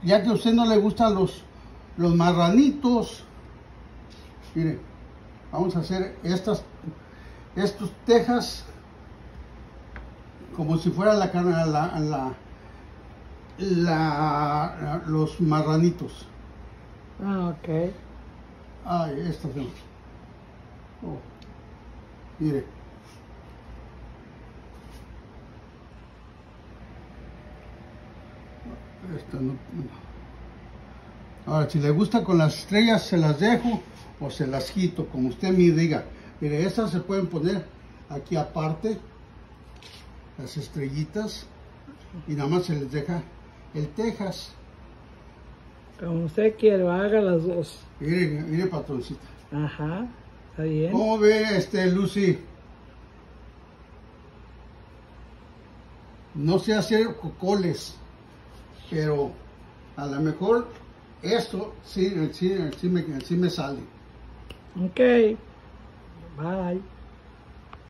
ya que a usted no le gustan los marranitos, mire, vamos a hacer estos tejas como si fuera la carne, los marranitos. Ah, ok. Ay, estas no. Oh, mire. Esta no. Ahora, si le gusta con las estrellas, se las dejo o se las quito, como usted me diga. Mire, estas se pueden poner aquí aparte, las estrellitas, y nada más se les deja el tejas. Como usted quiera, haga las dos. Mire, mire, patroncita. Ajá, está bien. ¿Cómo ve, Lucy? No sé hacer cocoles, pero a lo mejor esto sí me sale. Ok, bye.